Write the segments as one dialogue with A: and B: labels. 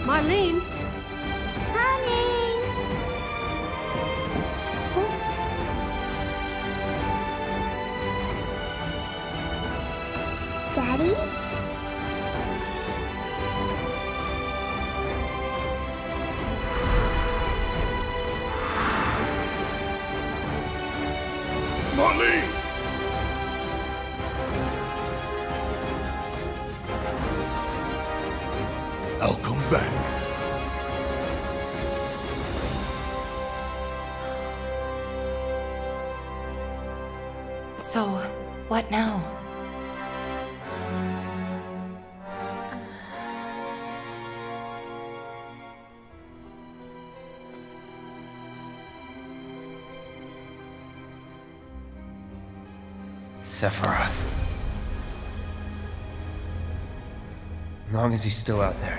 A: Marlene?
B: Coming! Daddy?
C: Marlene! I'll come back.
D: So, what now?
E: Sephiroth. As long as he's still out there.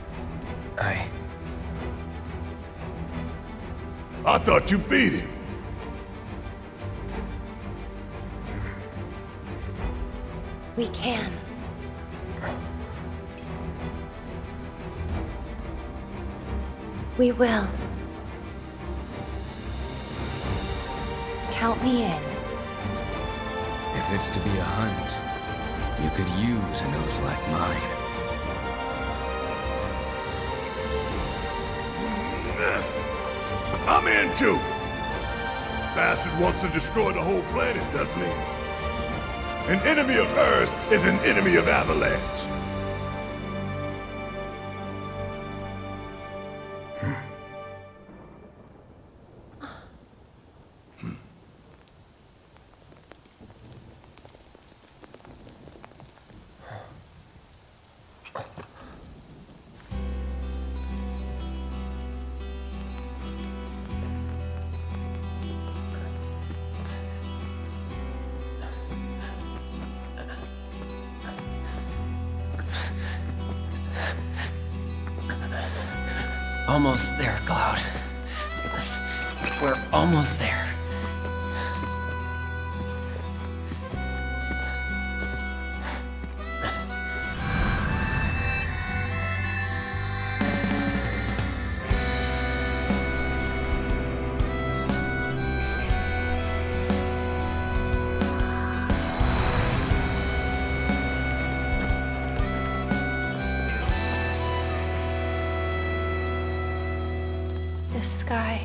C: I thought you beat him.
D: We can. We will. Count me in.
F: If it's to be a hunt, you could use a nose like mine.
C: I'm in too. Bastard wants to destroy the whole planet, doesn't he? An enemy of hers is an enemy of Avalanche.
E: Almost there, Cloud. We're almost there.
D: The sky.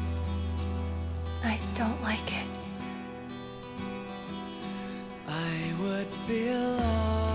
D: I don't like it.
G: I would be lost.